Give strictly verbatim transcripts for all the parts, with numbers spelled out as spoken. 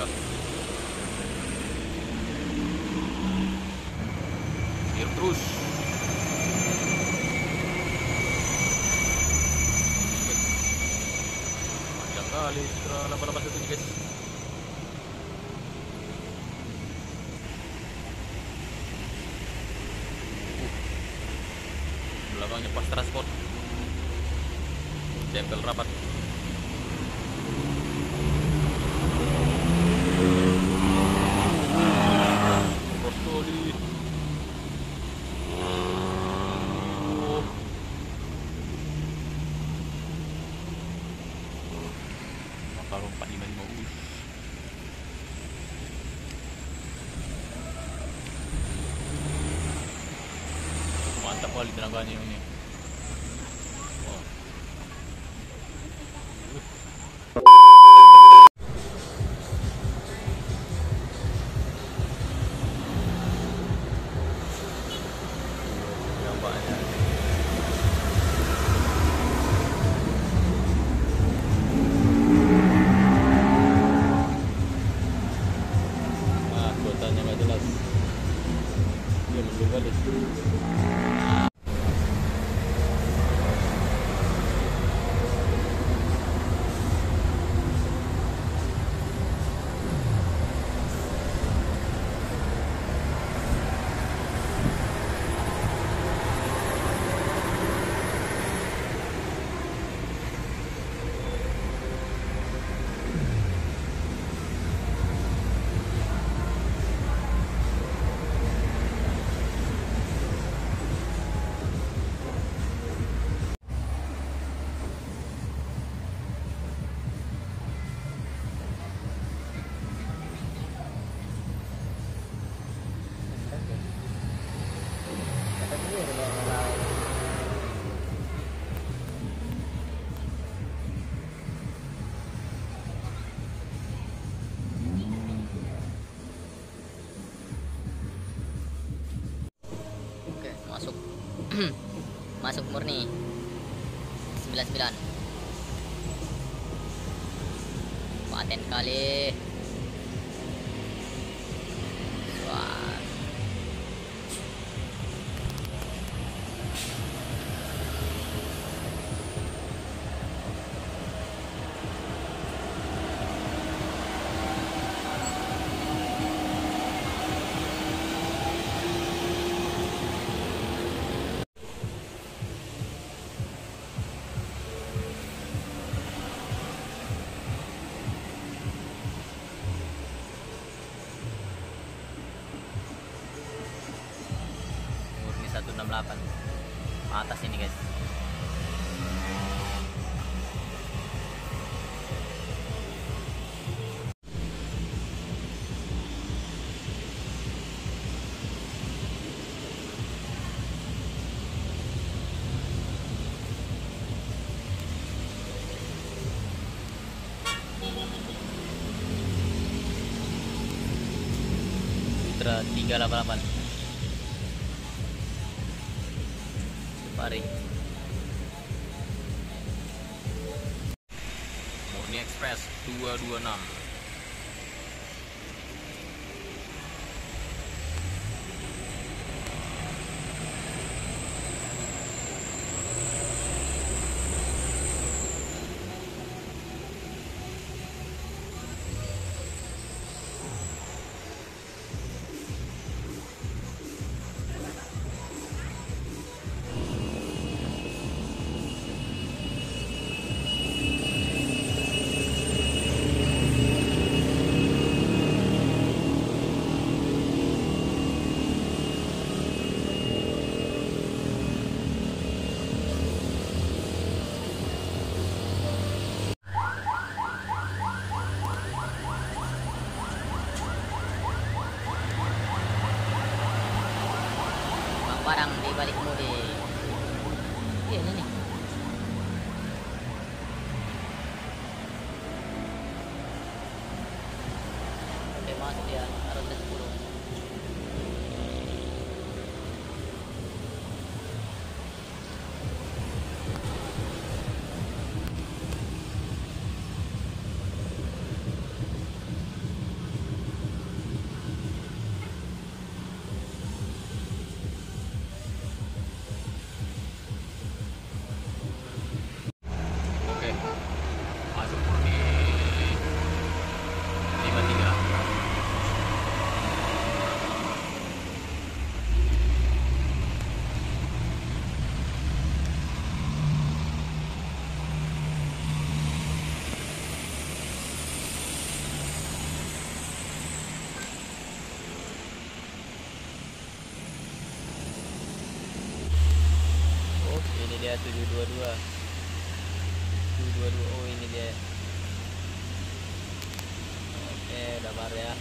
ya. Setir terus. Panjang kali Citra delapan delapan satu nih guys. Belakangnya pas transport, tempel rapat. Rostoli. Oh. Makaron empat lima lima. Mantap kali tenaganya ini. Oh. Nampaknya. Ah, kuotanya nggak jelas. Dia belum balik. Oke, masuk. Masuk murni sembilan puluh sembilan. Paten kali. Wah. satu enam delapan atas ini guys. Citra tiga delapan delapan Pari. Murni Express dua dua enam. Barang di balik mobil. Iya ini nih. Oke, masuk dia ronde sepuluh. dia tujuh dua dua. tujuh dua dua. Oh, ini dia. Oke, udah baru ya.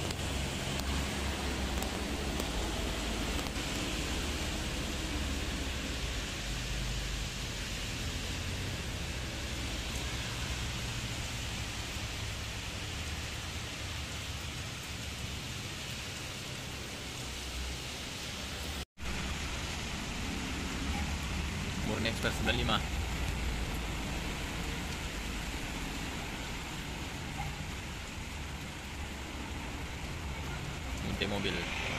Murni Express sembilan lima. Unti mobil.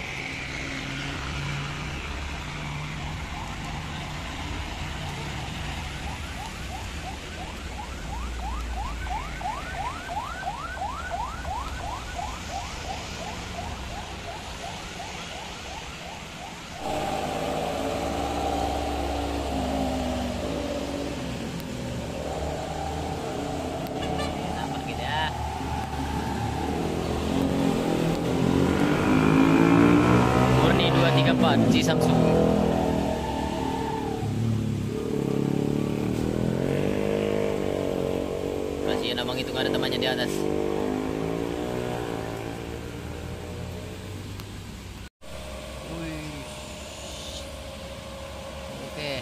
Nampak gitu ya. Murni dua tiga empat G Samsung. Kasihan abang itu nggak ada temannya di atas. Wih. Oke.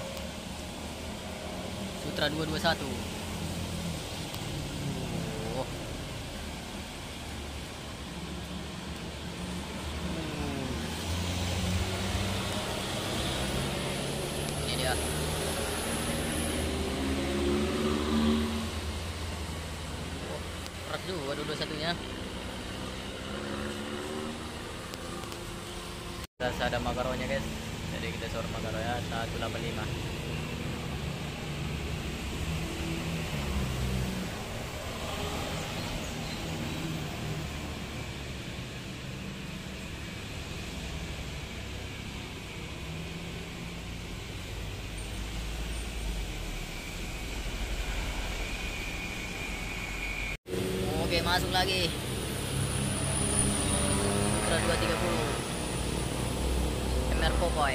Sutra dua dua satu. Oh. Ini dia. Oh, keras juga dua dua satunya. Rasa ada makaronya guys. Jadi kita sor makaro ya seratus delapan puluh lima. Oke, masuk lagi. Sutra dua tiga puluh. M R Popeye.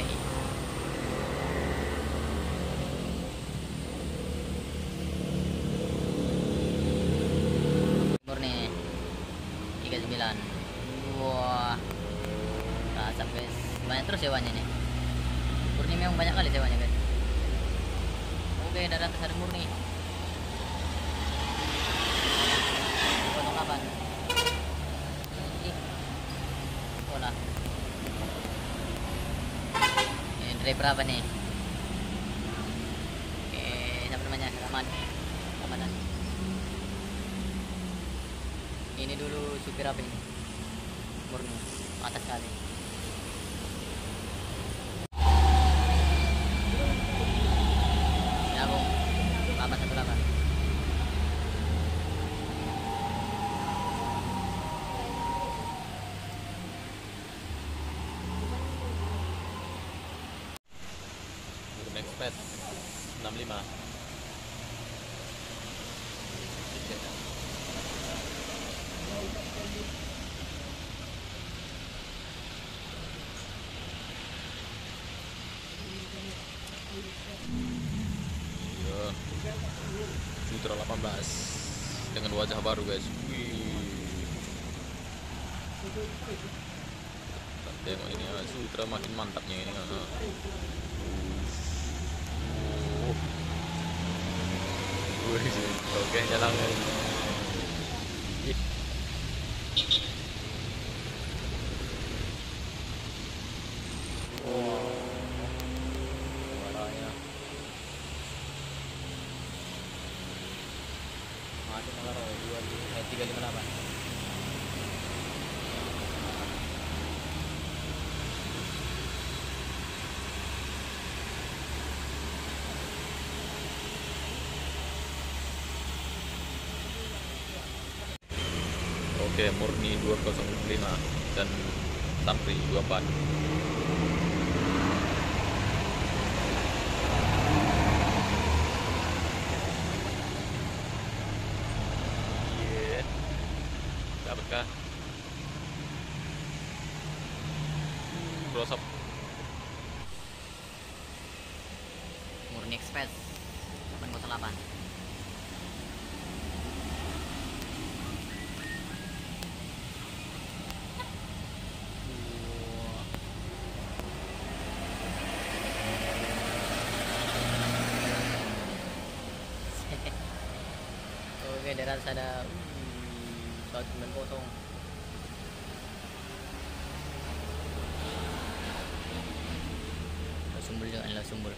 Murni tiga puluh sembilan. Wah. Asap guys. Banyak terus sewanya nih. Murni memang banyak kali sewanya guys. Oke, datang ke sana Murni. Potong kapan? Ih. Bola. Ini driver apa nih? Oke, siapa namanya? Rahman. Ramadan. Ini dulu supir apa ini? Murni. Atas kali. Ya, Bung. delapan satu delapan. Murni Express enam lima. Iya. Sutra delapan belas dengan wajah baru guys. Wih. Tengok ini ya, Sutra makin mantapnya ini. Ah. Oh. Wih, oke jalan guys. Ih. Oh. Suaranya. Masuk Malaro dua tiga lima delapan. Oke, Murni dua nol lima dan Tampri dua puluh empat. Iya. Dapatkah? Close up. Murni Murni Express delapan nol delapan. Oke, daerah ada satu sembilan kosong. Sumbul juga adalah sumbul.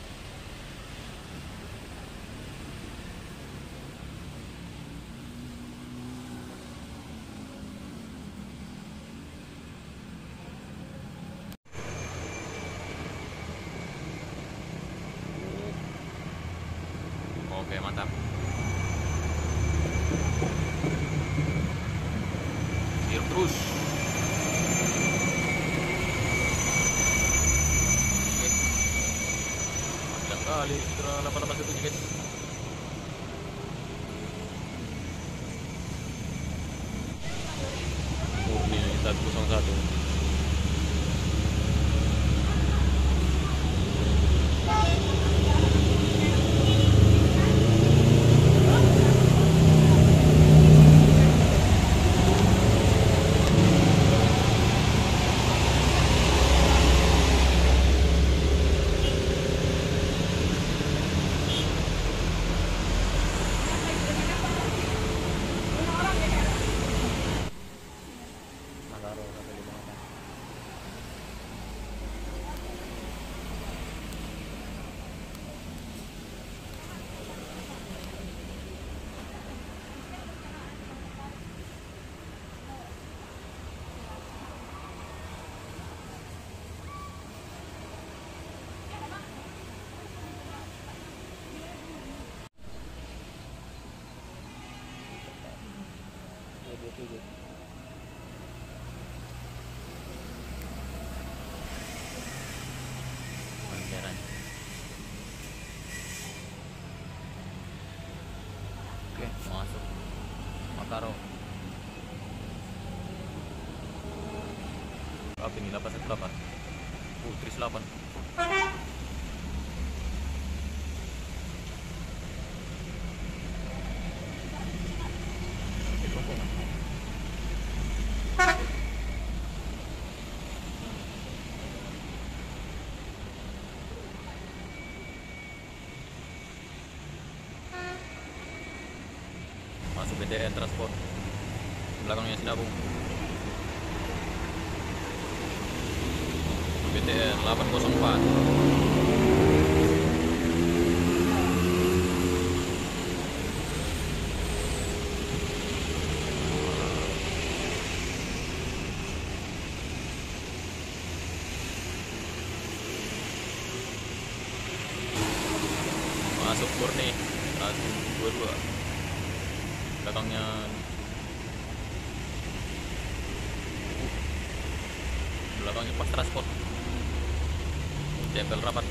Oke, mantap. Siap terus. Oke. Mantap kali Citra delapan delapan satu guys. Murni satu nol satu. Panjaran. Oke, masuk Makaro. Apa ini delapan satu delapan? Uh, Tris delapan. Masuk B T N transport. Belakangnya Sinabung. B T N delapan nol empat. Masuk Murni satu dua dua. Belakangnya belakangnya pas transport tempel rapat.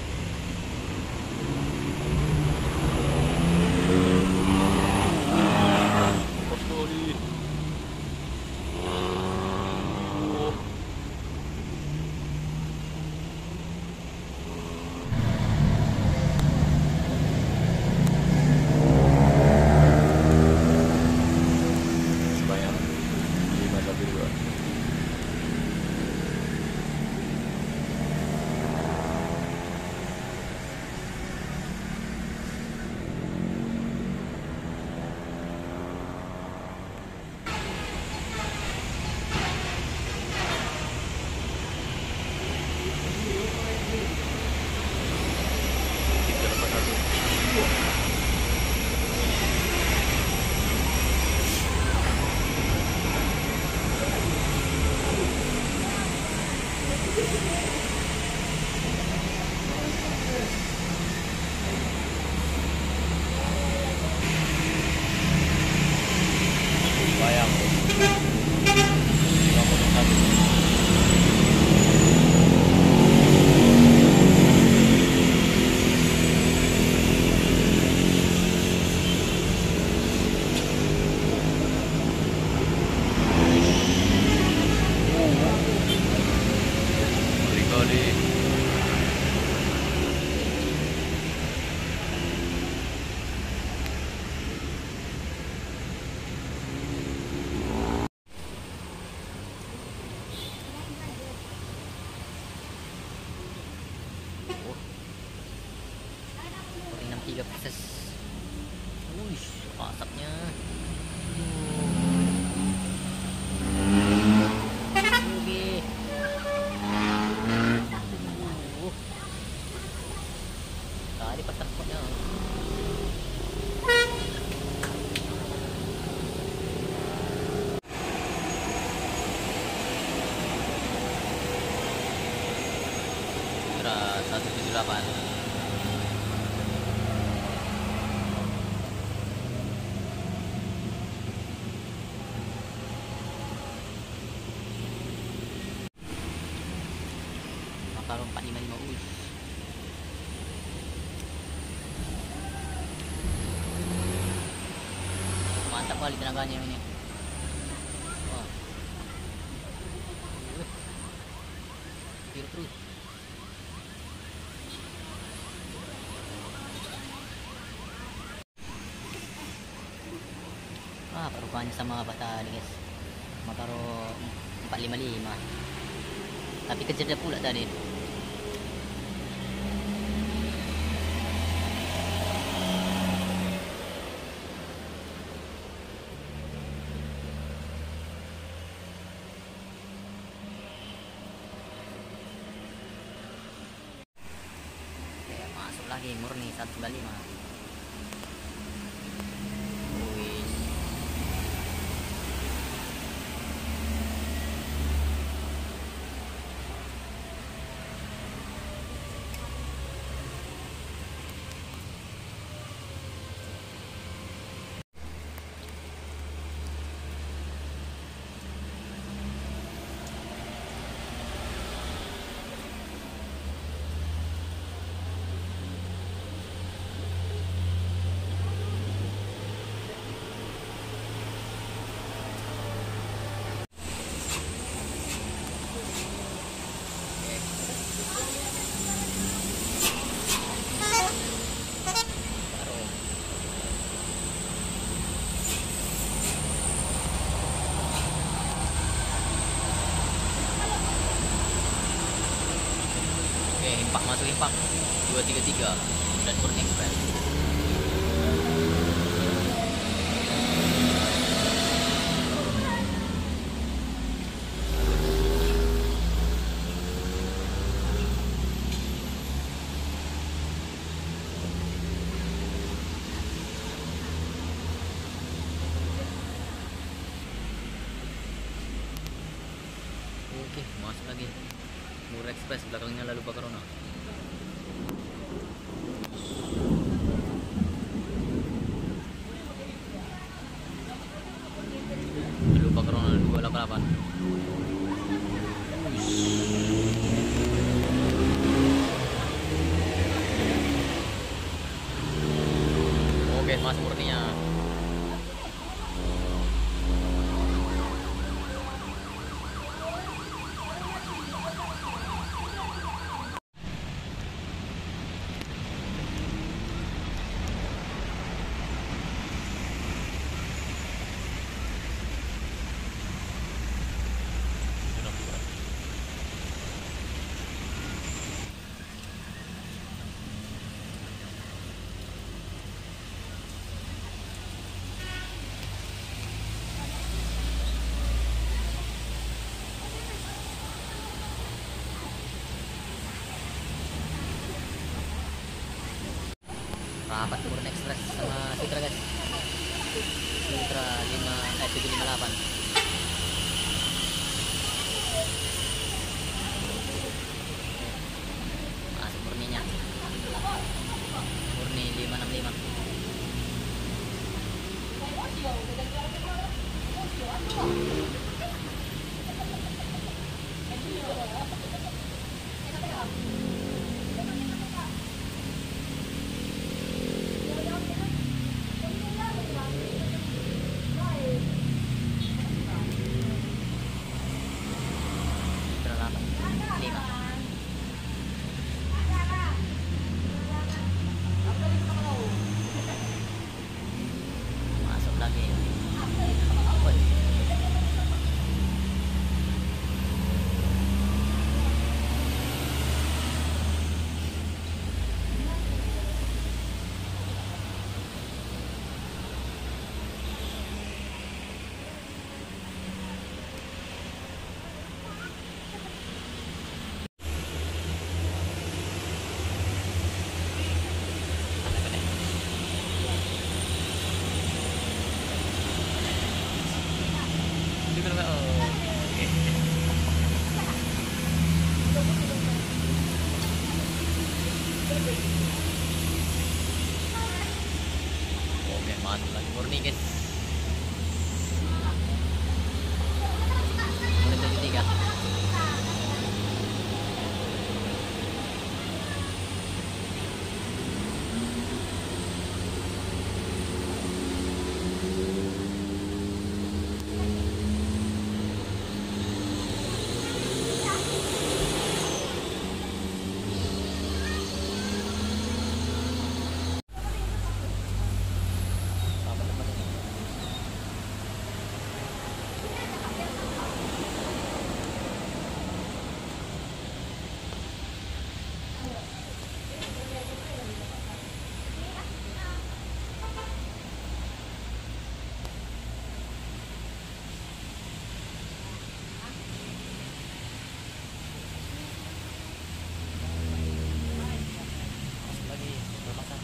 Postori. Oh. Sebanyak lima satu dua. Tiga delapan satu. Bayang. dua nol satu. seratus tujuh puluh delapan. Makaron empat lima lima. Uish. Mantap kali tenaganya ini. Wah. Uh. Biru terus. Ah, perubahannya sama apa tadi guys. Makaro empat lima lima. Tapi kejar pula tadi. Oke, masuk lagi murni seratus sembilan puluh lima. Impak masuk impak dua tiga tiga dan Murni Express. Oke, masuk lagi Murni Express, belakangnya lalu Bakarona. Lalu Bakarona dua delapan delapan. Oke, masuk Murninya. Rapat Murni Express sama Citra guys. Citra lima eh tujuh lima delapan. Masuk Murninya. Murni lima enam lima. Mantap lagi murni guys. Murni tujuh tiga. Lagi bermasak.